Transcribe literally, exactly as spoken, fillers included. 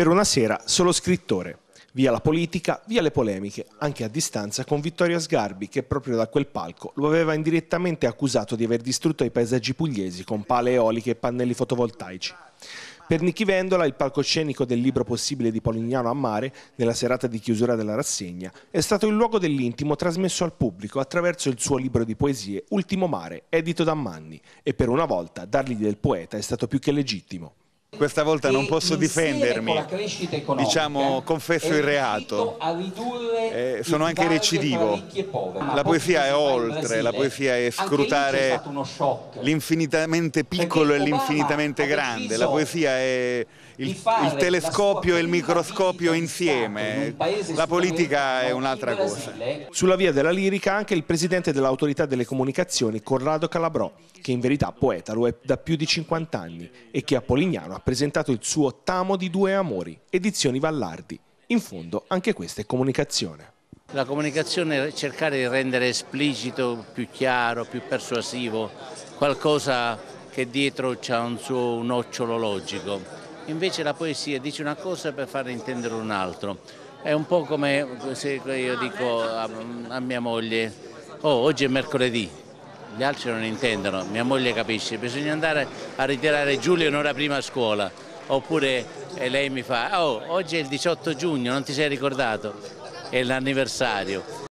Per una sera solo scrittore. Via la politica, via le polemiche, anche a distanza con Vittorio Sgarbi che proprio da quel palco lo aveva indirettamente accusato di aver distrutto i paesaggi pugliesi con pale eoliche e pannelli fotovoltaici. Per Nichi Vendola il palcoscenico del libro possibile di Polignano a Mare, nella serata di chiusura della rassegna, è stato il luogo dell'intimo trasmesso al pubblico attraverso il suo libro di poesie Ultimo Mare, edito da Manni, e per una volta dargli del poeta è stato più che legittimo. Questa volta non posso difendermi, diciamo, confesso il reato, eh, sono anche recidivo. La poesia è oltre, la poesia è scrutare l'infinitamente piccolo e l'infinitamente grande, la poesia è il, il telescopio e il microscopio insieme, la politica è un'altra cosa. Sulla via della lirica anche il presidente dell'autorità delle comunicazioni, Corrado Calabrò, che in verità poeta lo è da più di cinquanta anni e che a Polignano ha presentato il suo Tamo di due amori, edizioni Vallardi. In fondo anche questa è comunicazione. La comunicazione è cercare di rendere esplicito, più chiaro, più persuasivo, qualcosa che dietro c'ha un suo nocciolo logico. Invece la poesia dice una cosa per far intendere un altro. È un po' come se io dico a, a mia moglie, oh, oggi è mercoledì. Gli altri non intendono, mia moglie capisce, bisogna andare a ritirare Giulio un'ora prima a scuola, oppure e lei mi fa, oh, oggi è il diciotto giugno, non ti sei ricordato, è l'anniversario.